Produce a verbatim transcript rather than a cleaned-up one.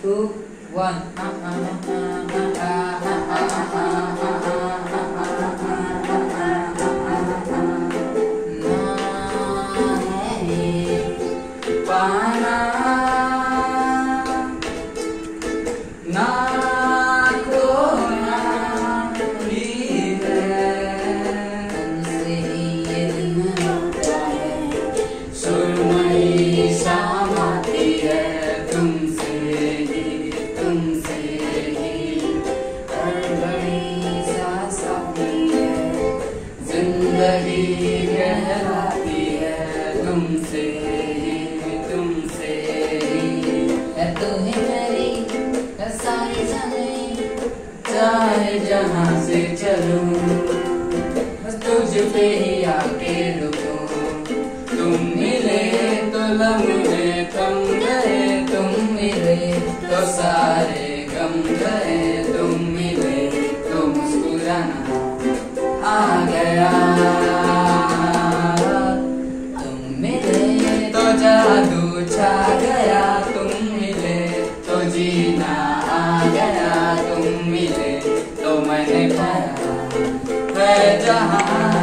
two, one. पाना ना खोना भी है, तुमसे ये दिन होता है, सुरमई शाम आती है, तुमसे ही तुमसे ही हर घड़ी सांस आती है, जिंदगी कहलाती है, तुमसे तुमसे है तू ही मेरी है सारी ज़मीं, चाहे जहाँ से चलूं बस तुझ पे ही आके रुकूं, तुम मिले तो लम्हे थम गए, तुम मिले तो सारे गम गए, तुम मिले तो मुस्कुराना आ गया, तुम मिले तो जादू छा गया, तुम मिले तो जीना आ गया, तुम मिले तो मैंने पाया है जहाँ।